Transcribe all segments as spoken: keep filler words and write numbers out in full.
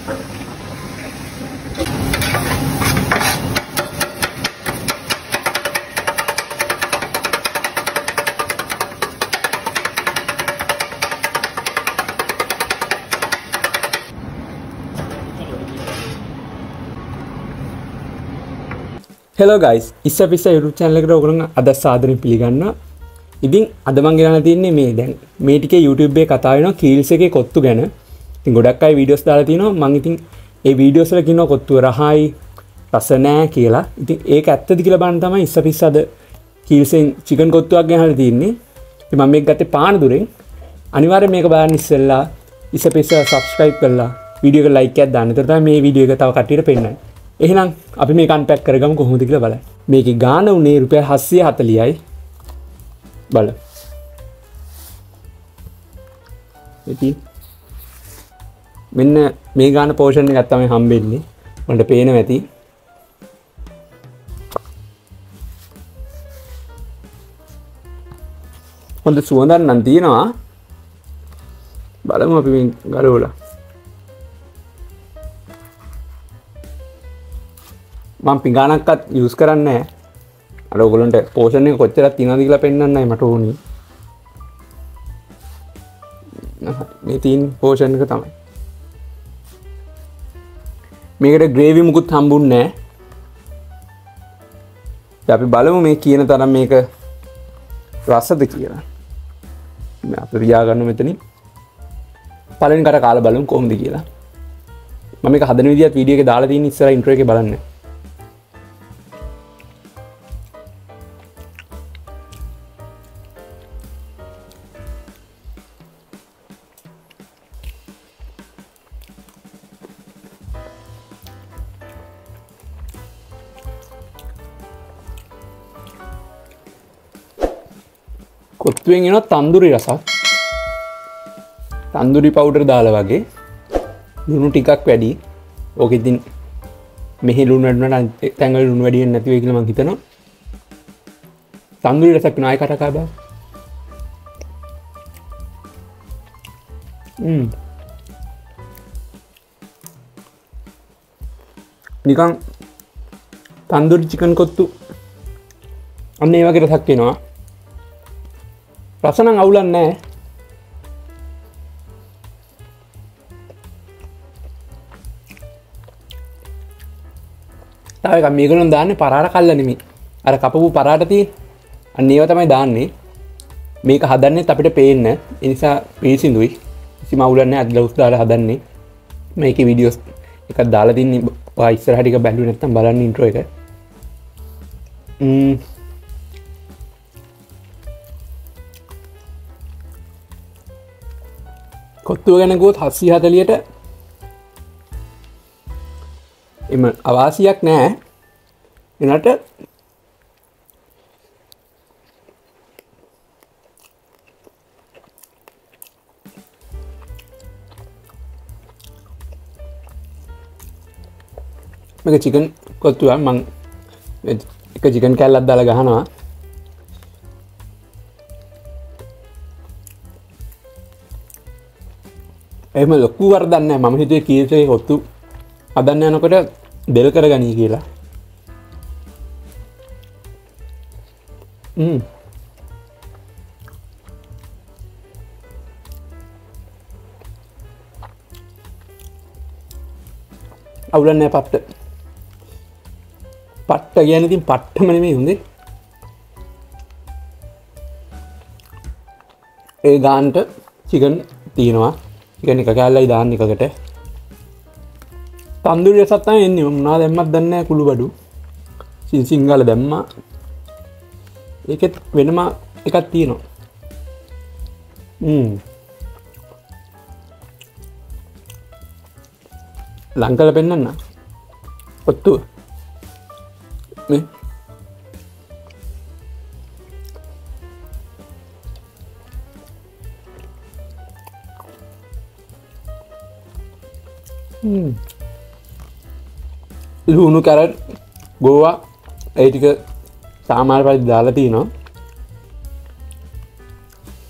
Hello guys, Issapixxa YouTube channel එකට ඔයගොල්ලෝ අද සාදරයෙන් පිළිගන්නවා. ඉතින් අද මම ගෙනලා තින්නේ මේ දැන් මේ ටිකේ YouTube එකේ කතා වෙනවා Keells එකේ කොත්තු ගැන. ඉතින් ගොඩක් අය වීඩියෝස් දාලා තිනවා. මම ඉතින් ඒ වීඩියෝස් වල කියනවා කොත්තු රහයි රස නැහැ කියලා. ඉතින් ඒක ඇත්තද කියලා බලන්න තමයි Issapixxa අද Keells එකෙන් chicken කොත්තුවක් ගෙනලා තින්නේ. ඉතින් මම මේක ගත්තේ පානදුරෙන්. අනිවාර්යෙන් මේක බලන්න ඉස්සෙල්ලා Issapixxa subscribe කරලා වීඩියෝ එක like එකක් දාන්න. එතකොට තමයි මේ වීඩියෝ එක තව කට්ටියට පෙන්නන්නේ. එහෙනම් අපි මේක අන්පැක් කරගමු කොහොමද කියලා බලන්න. මේකේ ගාණ උනේ රුපියල් හත්සිය හතලිහයි. බලන්න. ඉතින් මෙන්න මේ ගාණ පෝෂන් එකක් තමයි හම්බෙන්නේ. මන්ට පේනවා ඇති. හොඳ සුවඳක් නම් තියෙනවා. බලමු අපි මේ ගලවලා. මම පිඟානක්වත් යූස් කරන්නේ නැහැ. අර ඔයගොල්ලන්ට පෝෂන් එක කොච්චරක් තියෙනවද කියලා පෙන්වන්නයි මට ඕනි. මේ තියෙන පෝෂන් එක තමයි. මේකට ග්‍රේවි මුකුත් හම්බුන්නේ නැහැ. අපි බලමු මේ කියන තරම් මේක රසද කියලා. මම අපිට තියාගන්න මෙතනින්. පළවෙනි කට කාලා බලමු කොහොමද කියලා. මම මේක හදන විදිහත් වීඩියෝ එකේ දාලා තියෙන ඉස්සරහ ඉන්ට්‍රෝ එකේ බලන්න. කොත්තුවෙන් එනවා තන්දුරි රසක්. තන්දුරි පවුඩර් දාලා වගේ. ලුණු ටිකක් වැඩි. ඕක ඉතින් මෙහි ලුණු වැඩි වුණාට තැන්වල ලුණු වැඩි වෙන්නේ නැති වෙයි කියලා මම හිතනවා. තන්දුරි රසක් නෑ කටකා බා. ම්ම්. නිකන් තන්දුරි චිකන් කොත්තු අන්න ඒ වගේ රසක් එනවා. රස නම් අවුලක් නැහැ. තව එකක් මේගොල්ලෝ දාන්නේ පරාට කල්ල නෙමෙයි. අර කපපු පරාට තියෙන. අන්න ඒවා තමයි දාන්නේ. මේක හදන්නෙත් අපිට පේන්න. ඒ නිසා පිළිසිඳුයි. කිසිම අවුලක් නැහැ. අද දවස් දාලා හදන්නේ. මේකේ වීඩියෝස් එකක් දාලා තින්නේ. ඔයා ඉස්සරහට ටික බැලුවේ නැත්නම් බලන්න ඉන්ට්‍රෝ එක. ම්ම් කොත්තුව ගැන ගොත් හත්සිය හතලියට එම අවාසියක් නෑ. එනට මේක චිකන් කොත්තුව මං එක චිකන් කෑල්ලක් දාලා ගහනවා. එහෙම ලොකු වරදක් නැහැ. මම හිතුවේ Keells එකේ කොත්තු හදන්න යනකොට දෙල් කරගනී කියලා. ම්ම්. අවුලක් නැහැ පට්ට. පට්ට කියන්නේ ඉතින් පට්ටම නෙමෙයි හොඳේ. ඒ ගානට චිකන් තියෙනවා. ඉතින් එක කෑල්ලයි දාන්න එකකට. තන්දුරි රසක් තමයි එන්නේ. මම මොනවද දැම්මත් දන්නේ නැහැ කුළු බඩු. සිං සිංගල දැම්මා. ඒකෙත් වෙනම එකක් තියෙනවා. ම්ම්. ලංකල පෙන්නන්න. ඔත්තු. මේ Hmm. ලුණු කැරට් ගෝවා ඒ ටික සාමාන්‍ය පරිදි දාලා තිනවා.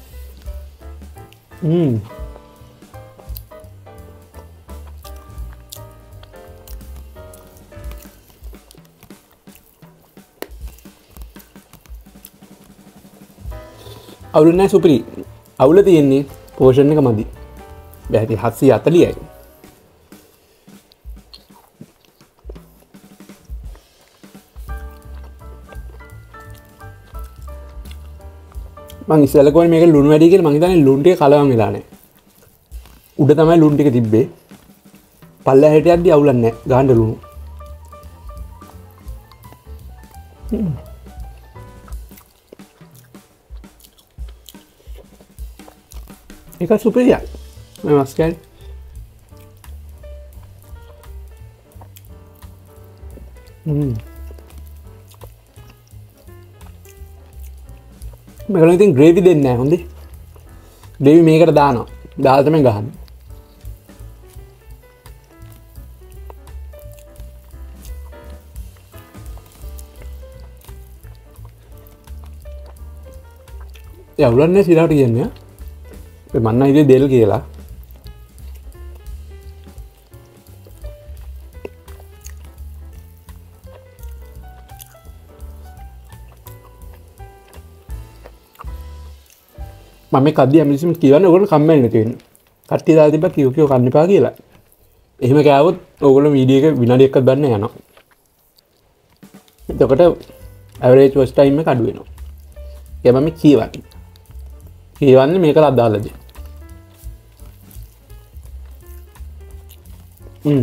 හ්ම්. අවුල නැහැ සුපිරි. අවුල තියෙන්නේ පෝෂන් එක මදි. බැහැටි හත්සිය හතලිහයි. මං ඉස්සෙල්ලා කොහේ මේක ලුණු වැඩි කියලා මං හිතන්නේ ලුණු ටික කලවම් වෙලා නැහැ. උඩ තමයි ලුණු ටික තිබ්බේ. පල්ලෙහාට යද්දි අවුලක් නැහැ. ගාන්න ලුණු. ඒක සුපිරියි. මම මස්කල්. හ්ම්. මේකෙන් ඉතින් ග්‍රේවි දෙන්නේ නැහැ හොඳේ. ග්‍රේවි මේකට දානවා. දාලා තමයි ගහන්නේ. ඒ අවුලන්නේ සිරාට කියන්නේ. ඒ මන්න ඉතින් දෙල් කියලා. මම මේ කද්දී ඇමරිසිම් කියවන්නේ ඕගොල්ලෝ කම්මැලි නැති වෙන්න. කට්ටිය දාලා තිබ්බා කිව් කිව් කන්න එපා කියලා. එහෙම කෑවොත් ඕගොල්ලෝ වීඩියෝ එක විනාඩි එකක් ගන්න යනවා. එතකොට ඇවරේජ් වොච් ටයිම් එක අඩු වෙනවා. ඒක මම කියවන්නේ. කියවන්නේ මේකට අදාළද? හ්ම්.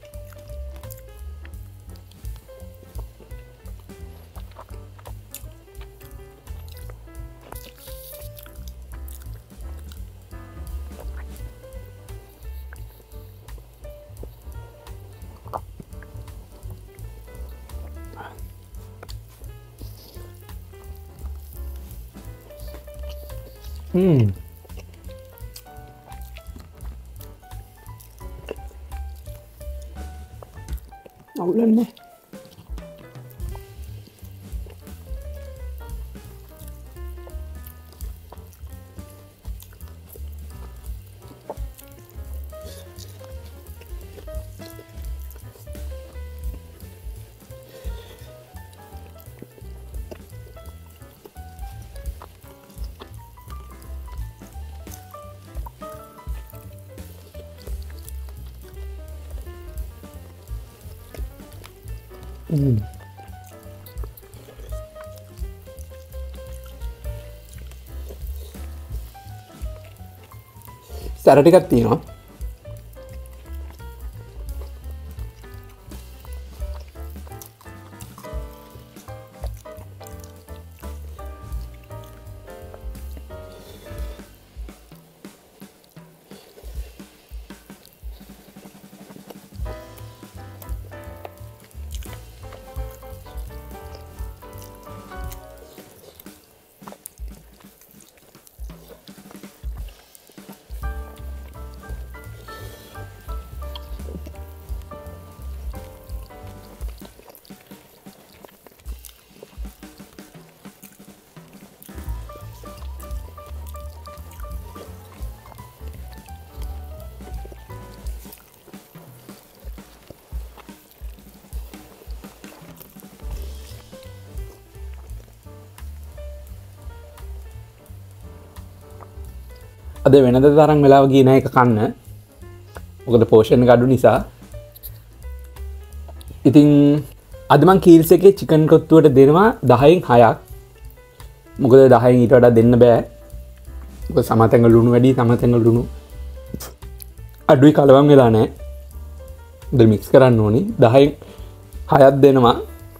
Hmm. Awulan nih. Hmm. Sara ටිකක් තියෙනවා. අද වෙනද තරම් වෙලාව ගියේ නැහැ එක කන්න. මොකද පෝෂන් එක අඩු නිසා. ඉතින් අද මං කීල්ස් එකේ චිකන් කොත්තුවට දෙනවා දහයෙන් හයක්. මොකද දහයෙන් ඊට වඩා දෙන්න බෑ. මොකද සමතෙන් ලුණු වැඩි, සමතෙන් ලුණු අඩුයි කලවම් වෙලා නැහැ. දෙල් මික්ස් කරන්න ඕනි. දහයෙන් හයක් දෙනවා.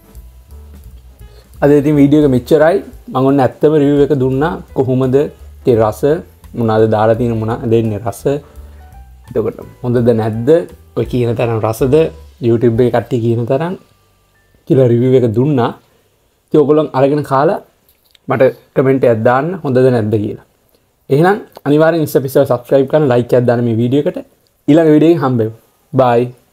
අද ඉතින් වීඩියෝ එක මෙච්චරයි. මම ඔන්න ඇත්තම රිවිව් එක දුන්නා කොහොමද ඒ රස මොනවාද දාලා තියෙන මොනවාද දෙන්නේ රස. එතකොට හොඳද නැද්ද ඔය කියන තරම් රසද YouTube එකේ කට්ටිය කියන තරම් කියලා රිවිව් එක දුන්නා. ඉතින් ඔයගොල්ලෝ අරගෙන කාලා මට කමෙන්ට් එකක් දාන්න හොඳද නැද්ද කියලා. එහෙනම් අනිවාර්යෙන් Issapixxa subscribe කරන්න like එකක් දාන්න මේ වීඩියෝ එකට. ඊළඟ වීඩියෝ එකෙන් හම්බෙමු. bye.